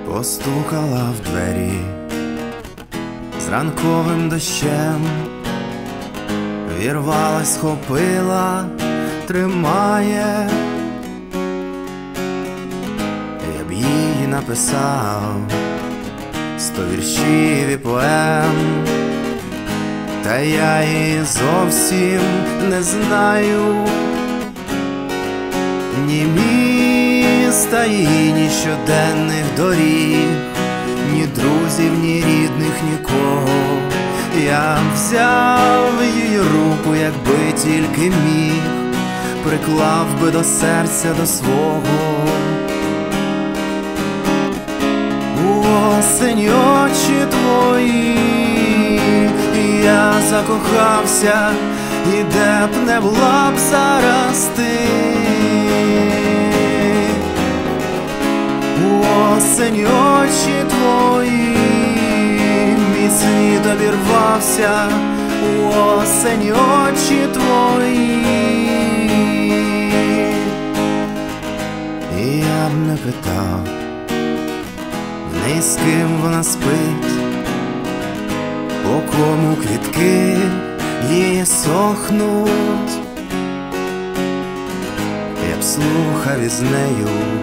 Постукала в двері з ранковим дощем, вірвалась, схопила, тримає. Я б їй написав 100 віршів і поем, та я її зовсім не знаю. Ні міста і ні щоденних доріг, ні друзів, ні рідних, нікого. Я взяв її руку, якби тільки міг, приклав би до серця до свого. У осені очі твої, і я закохався, і де б не була б зараз ти. У осені очі твої, мій світ обірвався. У осені очі твої, і я б не питав в неї, з ким вона спить, по кому квітки її сохнуть. Я б слухав із нею,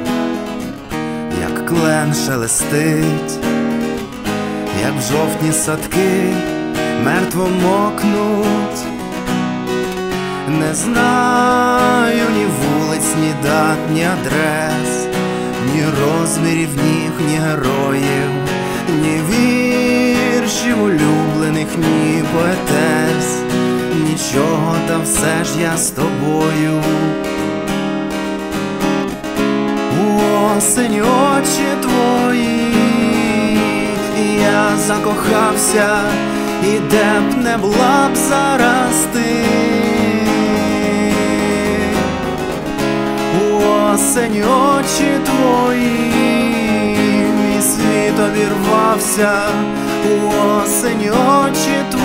як клен шелестить, як в жовтні садки мертво мокнуть. Не знаю ні вулиць, ні дат, ні адрес, ні розмірів ніг, ні героїв, ні віршів улюблених, ні поетес, нічого, та все ж я з тобою. У осені очі твої, і я закохався, і де б не була б зараз ти. У осені очі твої, мій світ обірвався. У осені очі твої.